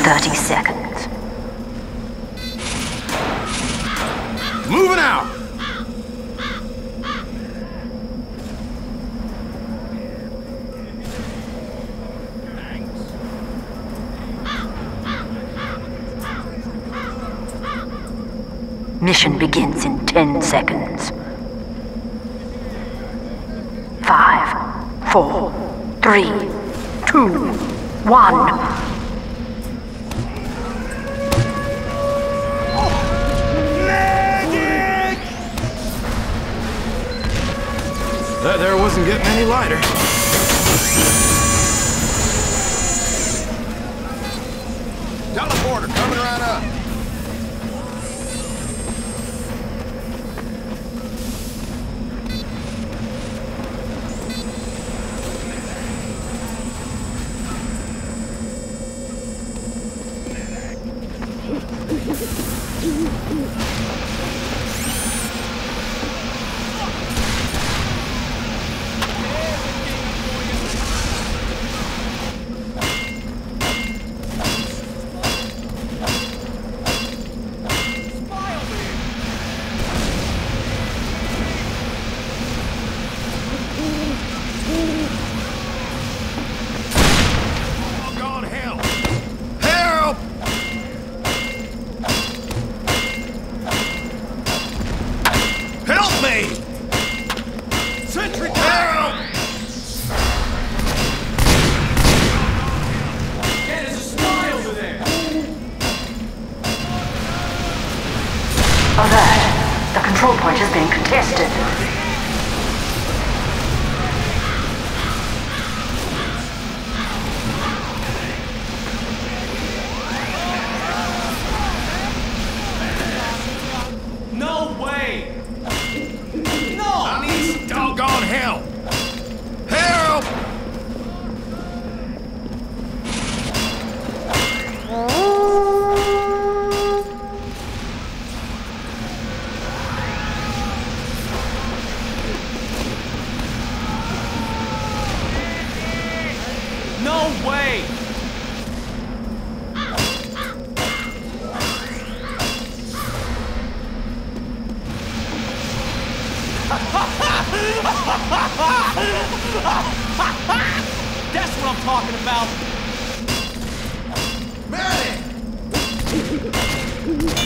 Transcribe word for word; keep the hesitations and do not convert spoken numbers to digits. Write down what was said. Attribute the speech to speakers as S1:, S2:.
S1: thirty seconds.
S2: Moving out!
S1: Mission begins in ten seconds. Five, four, three, two, one.
S2: That there wasn't getting any lighter. Teleporter coming right up.
S1: Alert! The control point has been contested.
S3: No way! No!
S2: I need some doggone help! Help!
S3: No way! That's what I'm talking about!
S2: Medic!